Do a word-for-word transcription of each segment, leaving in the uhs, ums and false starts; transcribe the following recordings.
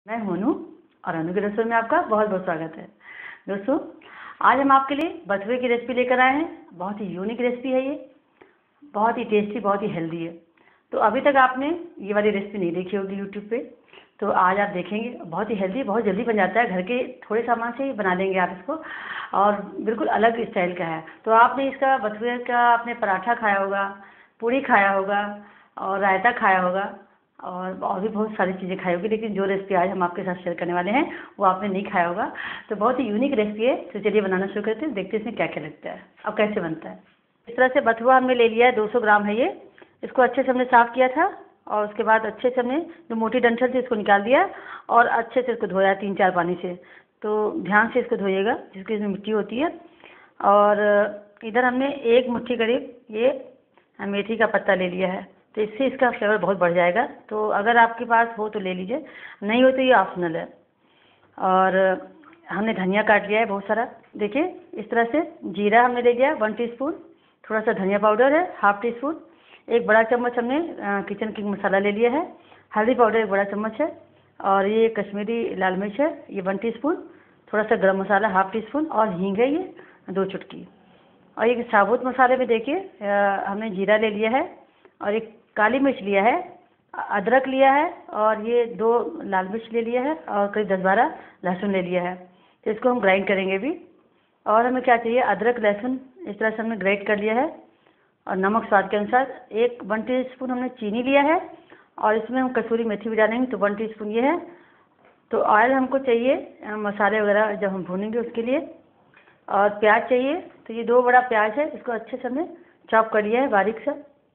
मैं मोनू और अनु की रसोई में आपका बहुत बहुत स्वागत है। दोस्तों, आज हम आपके लिए बथुए की रेसिपी लेकर आए हैं। बहुत ही यूनिक रेसिपी है ये, बहुत ही टेस्टी, बहुत ही हेल्दी है। तो अभी तक आपने ये वाली रेसिपी नहीं देखी होगी यूट्यूब पे, तो आज आप देखेंगे। बहुत ही हेल्दी, बहुत जल्दी बन जाता है, घर के थोड़े सामान से ही बना लेंगे आप इसको, और बिल्कुल अलग स्टाइल का है। तो आपने इसका बथुए का आपने पराठा खाया होगा, पूड़ी खाया होगा और रायता खाया होगा और और भी बहुत सारी चीज़ें खाई होगी, लेकिन जो रेसिपी आज हम आपके साथ शेयर करने वाले हैं वो आपने नहीं खाया होगा। तो बहुत ही यूनिक रेसिपी है। तो चलिए बनाना शुरू करते हैं, देखते हैं इसमें क्या क्या लगता है और कैसे बनता है। इस तरह से बथुआ हमने ले लिया है, दो सौ ग्राम है ये। इसको अच्छे से हमने साफ़ किया था और उसके बाद अच्छे से हमने जो मोटी डंठल थी इसको निकाल दिया और अच्छे से इसको धोया तीन चार पानी से। तो ध्यान से इसको धोइएगा, जिसकी इसमें मिट्टी होती है। और इधर हमने एक मुट्ठी करीब ये मेथी का पत्ता ले लिया है, तो इससे इसका फ्लेवर बहुत बढ़ जाएगा। तो अगर आपके पास हो तो ले लीजिए, नहीं हो तो ये ऑप्शनल है। और हमने धनिया काट लिया है बहुत सारा, देखिए इस तरह से। जीरा हमने ले लिया वन टीस्पून, थोड़ा सा धनिया पाउडर है हाफ टी स्पून, एक बड़ा चम्मच हमने किचन किंग मसाला ले लिया है, हल्दी पाउडर एक बड़ा चम्मच है, और ये कश्मीरी लाल मिर्च है ये वन टीस्पून, थोड़ा सा गरम मसाला हाफ टी स्पून, और हींग है ये दो चुटकी। और ये साबुत मसाले में देखिए हमने जीरा ले लिया है और एक काली मिर्च लिया है, अदरक लिया है, और ये दो लाल मिर्च ले लिया है, और करीब दस बारह लहसुन ले लिया है। तो इसको हम ग्राइंड करेंगे अभी। और हमें क्या चाहिए, अदरक लहसुन इस तरह से हमने ग्राइंड कर लिया है, और नमक स्वाद के अनुसार। एक वन टीस्पून हमने चीनी लिया है, और इसमें हम कसूरी मेथी भी डालेंगे, तो वन टीस्पून ये है। तो ऑयल हमको चाहिए मसाले वगैरह जब हम भूनेंगे उसके लिए। और प्याज चाहिए, तो ये दो बड़ा प्याज है, इसको अच्छे से हमने चॉप कर लिया है बारीक से।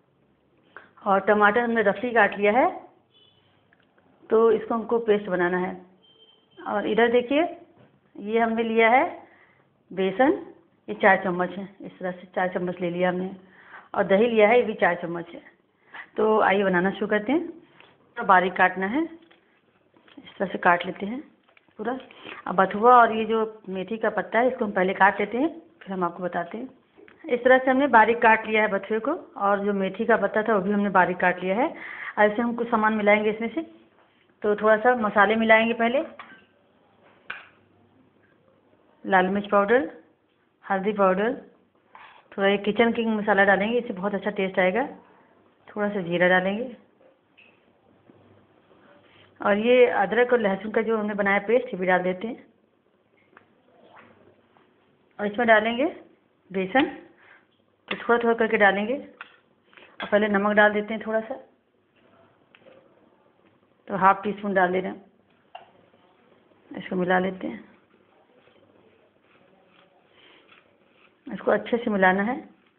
और टमाटर हमने रफली काट लिया है, तो इसको हमको पेस्ट बनाना है। और इधर देखिए ये हमने लिया है बेसन, ये चार चम्मच है, इस तरह से चार चम्मच ले लिया हमने। और दही लिया है, ये भी चार चम्मच है। तो आइए बनाना शुरू करते हैं। थोड़ा बारीक काटना है, इस तरह से काट लेते हैं पूरा। अब बथुआ और ये जो मेथी का पत्ता है इसको हम पहले काट लेते हैं, फिर हम आपको बताते हैं। इस तरह से हमने बारीक काट लिया है बथुए को, और जो मेथी का पत्ता था वो भी हमने बारीक काट लिया है। ऐसे हम कुछ सामान मिलाएंगे इसमें से। तो थोड़ा सा मसाले मिलाएंगे पहले, लाल मिर्च पाउडर, हल्दी पाउडर, थोड़ा ये किचन किंग मसाला डालेंगे, इससे बहुत अच्छा टेस्ट आएगा। थोड़ा सा जीरा डालेंगे, और ये अदरक और लहसुन का जो हमने बनाया पेस्ट ये भी डाल देते हैं। और इसमें डालेंगे बेसन, तो थोड़ा थोड़ा करके डालेंगे। और पहले नमक डाल देते हैं थोड़ा सा, तो हाफ टी स्पून डाल दे रहे हैं। इसको मिला लेते हैं, इसको अच्छे से मिलाना है।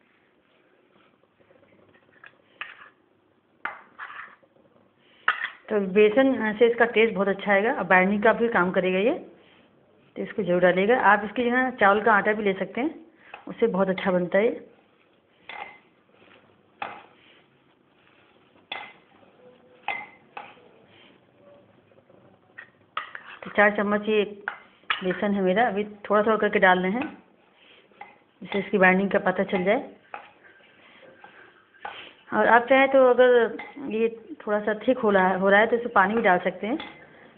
तो बेसन से इसका टेस्ट बहुत अच्छा आएगा और बाइंडिंग का भी काम करेगा ये, तो इसको जरूर डालिएगा। आप इसकी जगह चावल का आटा भी ले सकते हैं, उससे बहुत अच्छा बनता है। तो चार चम्मच ये बेसन है मेरा, अभी थोड़ा थोड़ा करके डालने हैं, जिससे इसकी बाइंडिंग का पता चल जाए। और आप चाहें तो अगर ये थोड़ा सा थिक हो रहा है हो रहा है तो इसमें पानी भी डाल सकते हैं।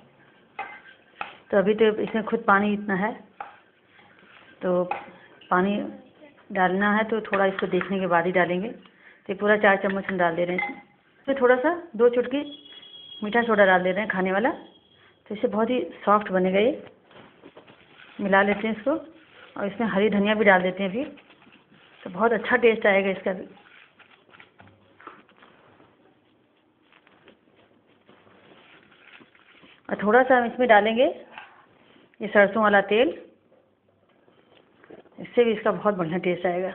तो अभी तो इसमें खुद पानी इतना है, तो पानी डालना है तो थोड़ा इसको देखने के बाद ही डालेंगे। तो पूरा चार चम्मच हम डाल दे रहे हैं इसमें। फिर थोड़ा सा दो चुटकी मीठा सोडा डाल दे रहे हैं खाने वाला, तो इससे बहुत ही सॉफ्ट बनेगा ये। मिला लेते हैं इसको, और इसमें हरी धनिया भी डाल देते हैं अभी, तो बहुत अच्छा टेस्ट आएगा इसका भी। और थोड़ा सा हम इसमें डालेंगे ये सरसों वाला तेल, इससे भी इसका बहुत बढ़िया टेस्ट आएगा।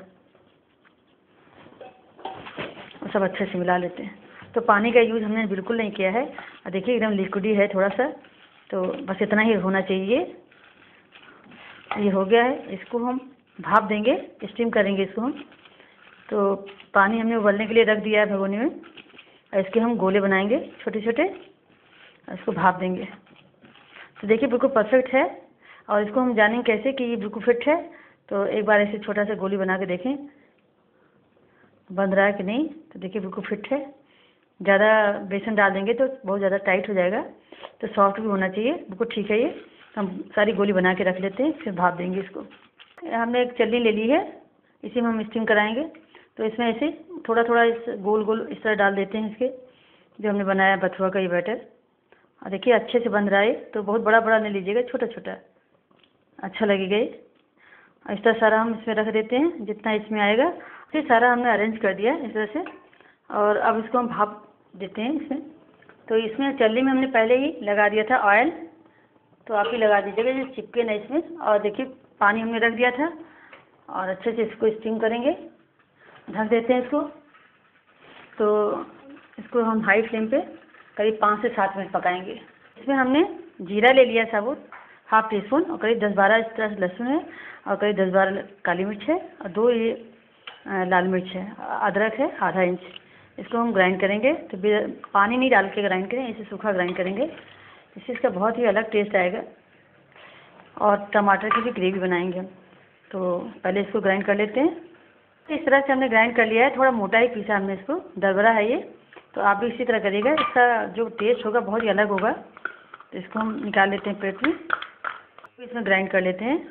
और सब अच्छे से मिला लेते हैं। तो पानी का यूज़ हमने बिल्कुल नहीं किया है, और देखिए एकदम लिक्विडी है थोड़ा सा, तो बस इतना ही होना चाहिए। ये हो गया है, इसको हम भाप देंगे, स्टीम करेंगे इसको हम। तो पानी हमने उबलने के लिए रख दिया है भगोनी में, और इसके हम गोले बनाएंगे छोटे छोटे, इसको भाप देंगे। तो देखिए बिल्कुल परफेक्ट है। और इसको हम जानेंगे कैसे कि ये बिल्कुल फिट है, तो एक बार ऐसे छोटा सा गोली बना के देखें बन रहा है कि नहीं। तो देखिए बिल्कुल फिट है, ज़्यादा बेसन डाल देंगे तो बहुत ज़्यादा टाइट हो जाएगा, तो सॉफ्ट भी होना चाहिए, बिल्कुल ठीक है ये। हम सारी गोली बना के रख लेते हैं, फिर भाप देंगे इसको। हमने एक चलनी ले ली है, इसी में हम स्टीम कराएंगे। तो इसमें ऐसे थोड़ा थोड़ा इस गोल गोल इस तरह डाल देते हैं इसके, जो हमने बनाया बथुआ का ये बैटर। और देखिए अच्छे से बन रहा है, तो बहुत बड़ा बड़ा नहीं लीजिएगा, छोटा छोटा अच्छा लगेगा ये। इस तरह सारा हम इसमें रख देते हैं, जितना इसमें आएगा फिर सारा हमने अरेंज कर दिया इस तरह से। और अब इसको हम भाप देते हैं इसमें। तो इसमें चल्ली में हमने पहले ही लगा दिया था ऑयल, तो आप ही लगा दीजिएगा, ये चिपके नहीं इसमें। और देखिए पानी हमने रख दिया था, और अच्छे से इसको स्टीम करेंगे, ढक देते हैं इसको। तो इसको हम हाई फ्लेम पे करीब पाँच से सात मिनट पकाएंगे। इसमें हमने जीरा ले लिया साबुत हाफ टी स्पून, और करीब दस बारह इस तरह लहसुन है, और करीब दस बारह काली मिर्च है, और दो ये लाल मिर्च है, अदरक है आधा इंच। इसको हम ग्राइंड करेंगे, तो पानी नहीं डाल के ग्राइंड करें, इसे सूखा ग्राइंड करेंगे, इससे इसका बहुत ही अलग टेस्ट आएगा। और टमाटर की भी ग्रेवी बनाएंगे हम। तो पहले इसको ग्राइंड कर लेते हैं। इस तरह से हमने ग्राइंड कर लिया है, थोड़ा मोटा ही पीसा हमने इसको, दरबरा है ये। तो आप भी इसी तरह करिएगा, इसका जो टेस्ट होगा बहुत ही अलग होगा। तो इसको हम निकाल लेते हैं प्लेट में, इसमें ग्राइंड कर लेते हैं।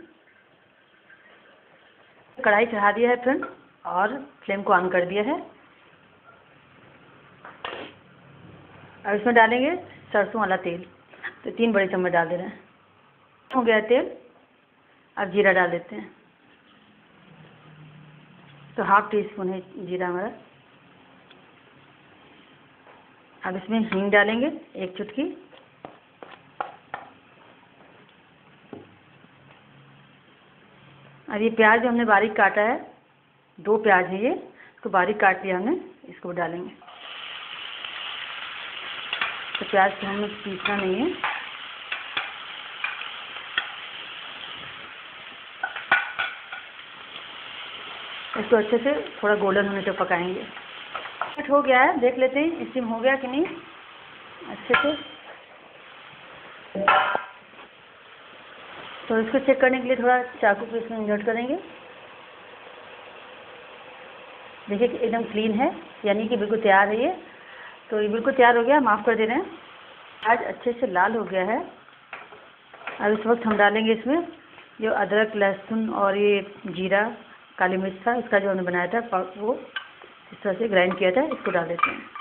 कढ़ाई चढ़ा दिया है फ्रेंड, और फ्लेम को ऑन कर दिया है। अब इसमें डालेंगे सरसों वाला तेल, तो तीन बड़े चम्मच डाल दे रहे हैं। हो गया तेल, अब जीरा डाल देते हैं, तो हाफ टी स्पून है जीरा हमारा। अब इसमें हींग डालेंगे एक चुटकी, अब ये प्याज जो हमने बारीक काटा है, दो प्याज है ये, इसको बारीक काट लिया हमने, इसको डालेंगे। तो प्याज को हमें पीसना नहीं है। इसको अच्छे से थोड़ा गोल्डन होने तक पकाएंगे। कट हो गया है, देख लेते हैं स्टीम हो गया कि नहीं अच्छे से। तो इसको चेक करने के लिए थोड़ा चाकू को इसमें इंसर्ट करेंगे। देखिए कि एकदम क्लीन है, यानी कि बिल्कुल तैयार है ये। तो ये बिल्कुल तैयार हो गया, माफ़ कर दे रहे हैं। आज अच्छे से लाल हो गया है। अब इस वक्त हम डालेंगे इसमें जो अदरक लहसुन और ये जीरा काली मिर्च था, इसका जो हमने बनाया था वो इस तरह से ग्राइंड किया था, इसको डाल देते हैं।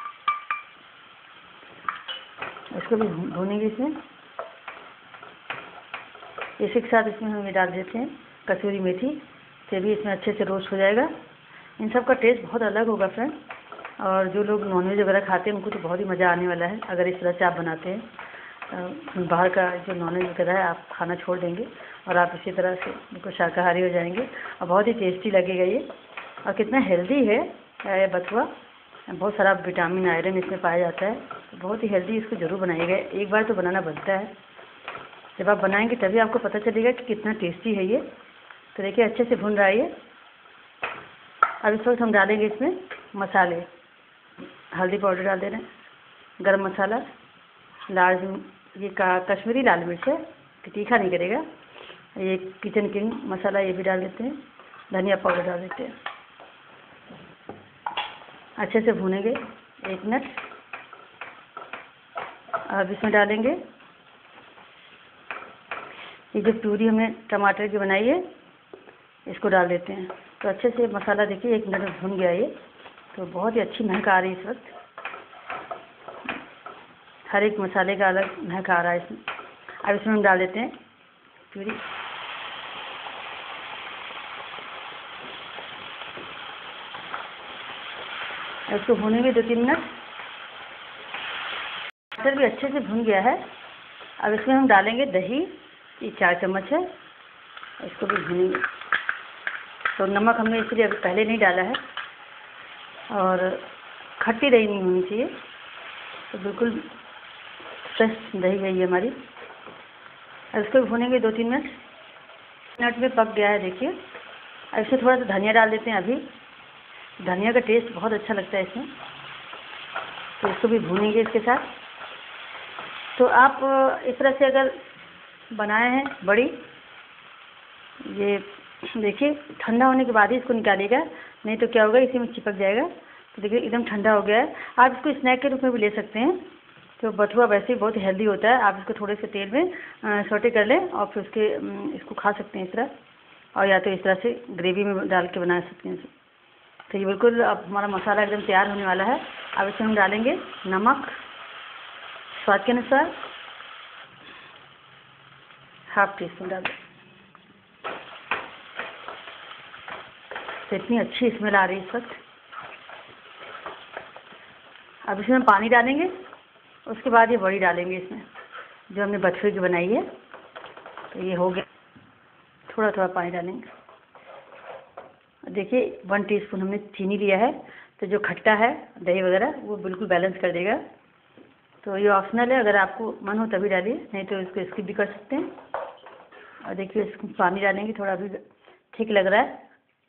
इसको भी भूनेंगे इसमें। इसी के साथ इसमें हम ये डाल देते हैं कसूरी मेथी, से भी इसमें अच्छे से रोस्ट हो जाएगा। इन सब का टेस्ट बहुत अलग होगा फ्रेंड, और जो लोग नॉनवेज वगैरह खाते हैं उनको तो बहुत ही मज़ा आने वाला है अगर इस तरह से आप बनाते हैं। बाहर का जो नॉनवेज वगैरह है आप खाना छोड़ देंगे, और आप इसी तरह से बिल्कुल शाकाहारी हो जाएंगे, और बहुत ही टेस्टी लगेगा ये। और कितना हेल्दी है ये बथुआ, बहुत सारा विटामिन आयरन इसमें पाया जाता है, बहुत ही हेल्दी। इसको ज़रूर बनाइएगा, एक बार तो बनाना बनता है। जब आप बनाएंगे तभी आपको पता चलेगा कि कितना टेस्टी है ये। तो देखिए अच्छे से भुन रहा है ये। अब इस वक्त हम डालेंगे इसमें मसाले। हल्दी पाउडर डाल दे रहे हैं, गरम मसाला, लाल ये का कश्मीरी लाल मिर्च है, कि तीखा नहीं करेगा। ये किचन किंग मसाला ये भी डाल देते हैं, धनिया पाउडर डाल देते हैं। अच्छे से भूनेंगे एक मिनट। अब इसमें डालेंगे ये जो प्यूरी हमने टमाटर की बनाई है, इसको डाल देते हैं। तो अच्छे से मसाला देखिए एक मिनट में भून गया ये, तो बहुत ही अच्छी महक आ रही है इस वक्त। हर एक मसाले का अलग महक आ रहा है इसमें। अब इसमें हम डाल देते हैं प्यूरी। इसको भूनेंगे दो तीन मिनट। टमाटर भी अच्छे से भून गया है। अब इसमें हम डालेंगे दही, ये चार चम्मच है, इसको भी भूनेंगे। तो नमक हमने इसलिए अभी पहले नहीं डाला है, और खट्टी दही नहीं होनी चाहिए, तो बिल्कुल फ्रेश दही है ये हमारी। अब इसको भूनेंगे दो तीन मिनट। मिनट में पक गया है देखिए। अब इसमें थोड़ा सा धनिया डाल देते हैं अभी, धनिया का टेस्ट बहुत अच्छा लगता है इसमें, तो इसको भी भूनेंगे इसके साथ। तो आप इस तरह से अगर बनाए हैं बड़ी, ये देखिए ठंडा होने के बाद ही इसको निकालिएगा, नहीं तो क्या होगा इसी में चिपक जाएगा। तो देखिए एकदम ठंडा हो गया है। आप इसको स्नैक के रूप में भी ले सकते हैं। तो बथुआ वैसे ही बहुत हेल्दी होता है। आप इसको थोड़े से तेल में सौटे कर लें और फिर उसके इसको खा सकते हैं इस तरह, और या तो इस तरह से ग्रेवी में डाल के बना सकते हैं। तो ये बिल्कुल अब हमारा मसाला एकदम तैयार होने वाला है। अब इसमें हम डालेंगे नमक स्वाद के अनुसार, हाफ टी स्पून डाल दें। तो इतनी अच्छी स्मेल आ रही है इस वक्त। अब इसमें हम पानी डालेंगे, उसके बाद ये बड़ी डालेंगे इसमें जो हमने बथुए की बनाई है। तो ये हो गया, थोड़ा थोड़ा पानी डालेंगे। देखिए वन टीस्पून हमने चीनी लिया है, तो जो खट्टा है दही वगैरह वो बिल्कुल बैलेंस कर देगा। तो ये ऑप्शनल है, अगर आपको मन हो तभी डालिए, नहीं तो इसको स्किप भी कर सकते हैं। और देखिए इसमें पानी डालेंगे, थोड़ा भी ठीक लग रहा है।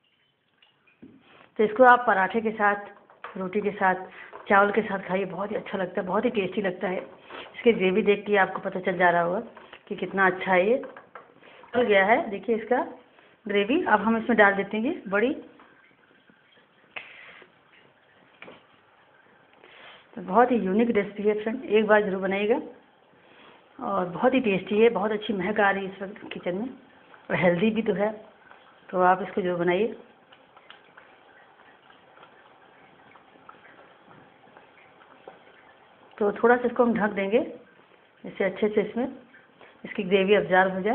तो इसको आप पराठे के साथ, रोटी के साथ, चावल के साथ खाइए, बहुत ही अच्छा लगता है, बहुत ही टेस्टी लगता है। इसकी ग्रेवी देख के आपको पता चल जा रहा होगा कि कितना अच्छा है। ये हो गया है, देखिए इसका ग्रेवी। अब हम इसमें डाल देते हैं बड़ी। तो बहुत ही यूनिक रेसिपी है फ्रेंड, एक बार ज़रूर बनाइएगा। और बहुत ही टेस्टी है, बहुत अच्छी महक आ रही है इस वक्त किचन में, और हेल्दी भी तो है। तो आप इसको जरूर बनाइए। तो थोड़ा सा इसको हम ढक देंगे, जिससे अच्छे से इसमें इसकी ग्रेवी अब्जॉर्ब हो जाए।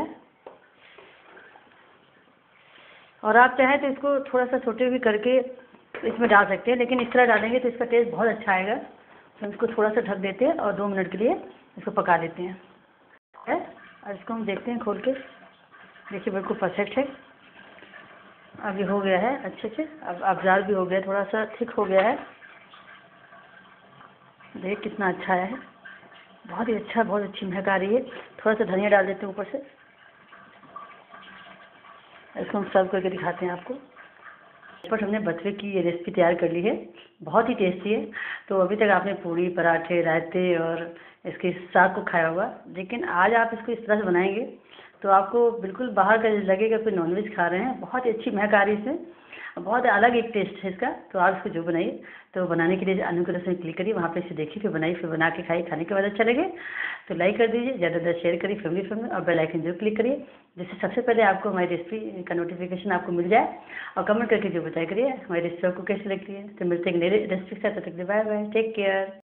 और आप चाहें तो इसको थोड़ा सा छोटे भी करके इसमें डाल सकते हैं, लेकिन इस तरह डालेंगे तो इसका टेस्ट बहुत अच्छा आएगा। तो इसको थोड़ा सा ढक देते हैं और दो मिनट के लिए इसको पका लेते हैं। है, और इसको हम देखते हैं खोल के। देखिए बिल्कुल परफेक्ट है। अब ये हो गया है अच्छे से, अब अब्जॉर्ब भी हो गया, थोड़ा सा थिक हो गया है। देखिए कितना अच्छा आया है, बहुत ही अच्छा, बहुत अच्छी महक आ रही है। थोड़ा सा धनिया डाल देते हैं ऊपर से। इसको हम सर्व करके दिखाते हैं आपको। बट हमने बथुए की ये रेसिपी तैयार कर ली है, बहुत ही टेस्टी है। तो अभी तक आपने पूरी, पराठे, रायते और इसके साग को खाया होगा, लेकिन आज आप इसको इस तरह से बनाएंगे तो आपको बिल्कुल बाहर का लगेगा कि नॉनवेज खा रहे हैं। बहुत ही अच्छी महक आ रही है इसमें, बहुत अलग एक टेस्ट है इसका। तो आप इसको जो बनाइए, तो बनाने के लिए अनु के रसोई में क्लिक करिए, वहाँ पे इसे देखिए, फिर बनाइए, फिर बना के खाइए। खाने के बाद अच्छा लगे तो लाइक कर दीजिए, ज़्यादा ज़्यादा शेयर करिए फैमिली फ्रेंड में, और बेल आइकन जरूर क्लिक करिए, जिससे सबसे पहले आपको हमारी रेसिपी का नोटिफिकेशन आपको मिल जाए। और कमेंट करके जो बताया करिए हमारी रेसिपी आपको कैसी लगती है। तो मिलते हैं नई रेसिपी के साथ, तब तक बाय बाय, टेक केयर।